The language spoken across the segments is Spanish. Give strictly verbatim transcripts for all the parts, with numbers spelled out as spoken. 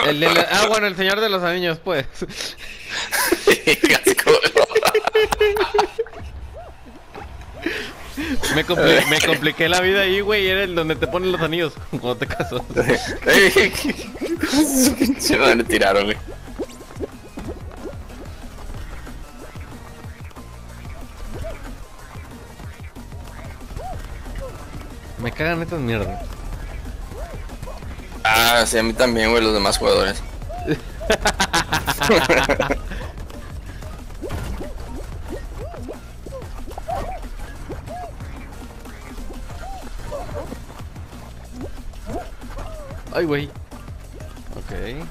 El de la... Ah, bueno, el señor de los anillos, pues. Me, compli me compliqué la vida ahí, güey. Era el donde te ponen los anillos cuando te casas. Se me van tiraron, güey. Me cagan estas mierdas. Ah, sí, a mí también, güey, los demás jugadores. Ay, güey. Ok.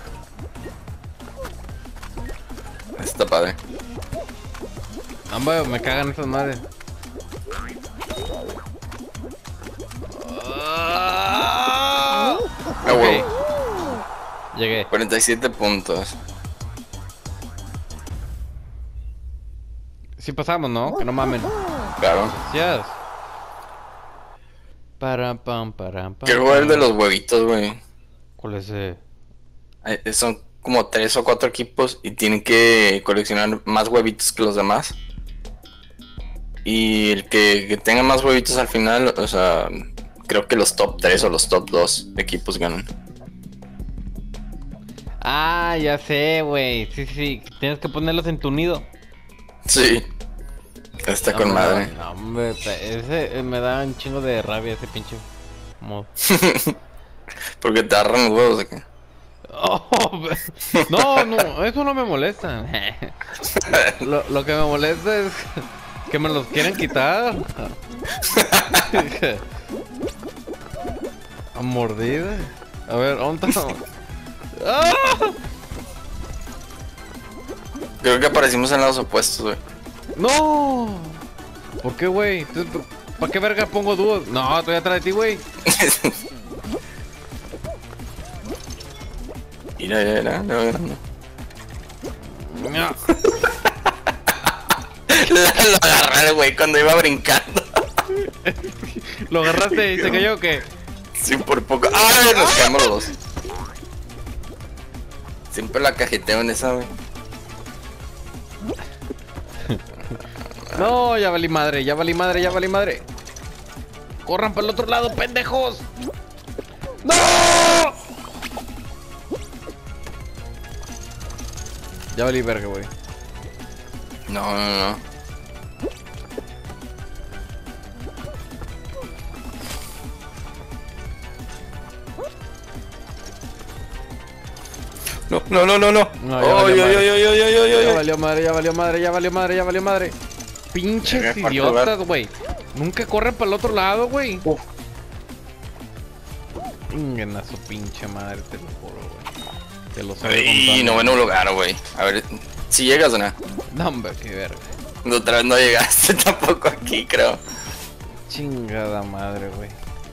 Está padre. Ambas me cagan estas madres. Ah, Ah, okay. Llegué. cuarenta y siete puntos. Sí pasamos, ¿no? Que no mamen. Claro. Yes. Para pam para pam. Quiero jugar el de los huevitos, güey. ¿Cuál es ese? Eh, Son como tres o cuatro equipos y tienen que coleccionar más huevitos que los demás. Y el que, que tenga más huevitos al final, o sea, creo que los top tres o los top dos equipos ganan. Ah, ya sé, güey. Sí, sí. Tienes que ponerlos en tu nido. Sí. Está No, con no, madre. No, hombre, ese eh, me da un chingo de rabia ese pinche modo. Porque te agarran los huevos de qué. Oh, no, no, eso no me molesta. Lo, lo que me molesta es que me los quieren quitar. A mordida. A ver, ¿dónde está? ¡Ah! Creo que aparecimos en lados opuestos, güey. ¡No! ¿Por qué, güey? ¿Para qué verga pongo dúos? No, estoy atrás de ti, güey. Mira, mira, mira, mira. No. Lo agarré, güey, cuando iba brincando. ¿Lo agarraste y se cayó o qué? Sí, por poco. ¡Ay! Nos quedamos los dos. Siempre la cajeteo en esa, güey. No, ya valí madre, ya valí madre, ya valí madre. Corran para el otro lado, pendejos. ¡No! Ya valí verga, güey. No, no, no. No, no, no, no, no. No, ya Ay, valió ay, madre. ay, ay, ay, ay, ay, Ya ay. valió madre, ya valió madre, ya valió madre, ya valió madre. Pinches Llegué a cuarto idiotas, lugar. güey. Nunca corren para el otro lado, güey. Uf. Inguen a su pinche madre, te lo juro, güey. Te lo sé. Ay, noveno lugar, güey. A ver, si llegas o no. No, hombre, qué verga. Otra vez no llegaste tampoco aquí, creo. Chingada madre, güey.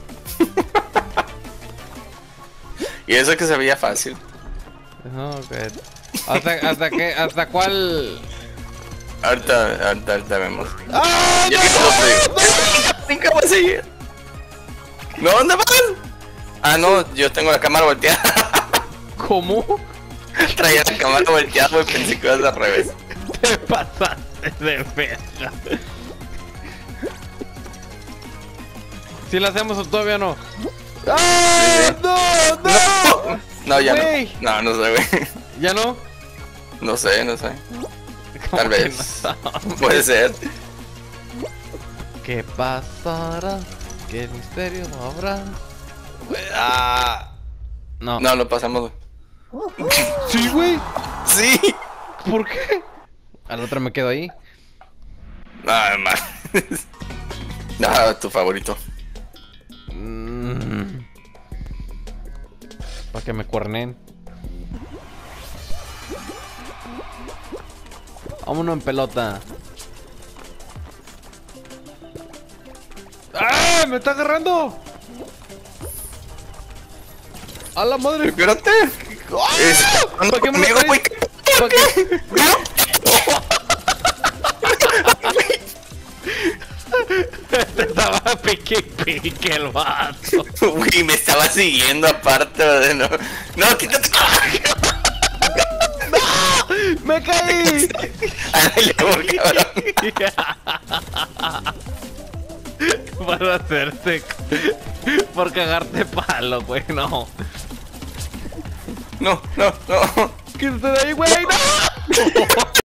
Y eso que se veía fácil. No, güey. ¿Hasta, hasta qué? ¿Hasta cuál? Ahorita, ahorita, ahorita vemos. ¡Ah, Ya que te lo digo. Nunca voy a seguir. ¿No? ¿Dónde vas? Ah, no, yo tengo la cámara volteada. ¿Cómo? Traía la cámara volteada, güey, pensé que ibas al revés. Te pasaste de verga. ¿Si la hacemos o todavía no? ¡Ah! ¡No! ¡No! No, ya Güey. no. No, no sé, güey. ¿Ya no? No sé, no sé. ¿Cómo Tal que vez. no? Puede ser. ¿Qué pasará? ¿Qué misterio habrá? Ah. No. No, lo pasamos, güey. Sí, güey. Sí. ¿Por qué? Al otro me quedo ahí. Nada más. Nada, tu favorito. Mm. Para que me cuernen. Vámonos en pelota. ¡Ah! ¡Me está agarrando! ¡A la madre! Espérate. ¡Ah! Es- anda ¿Para qué me lo conmigo, güey. traes? ¿Para qué? Te estaba pique pique el vato. Uy, me estaba siguiendo aparte de no. No, quítate. ¡Me caí! Ándale, por cabrón. Para hacerte. Por cagarte palo, güey, no. No, no, no. ¡Quítate de ahí, güey! ¡No!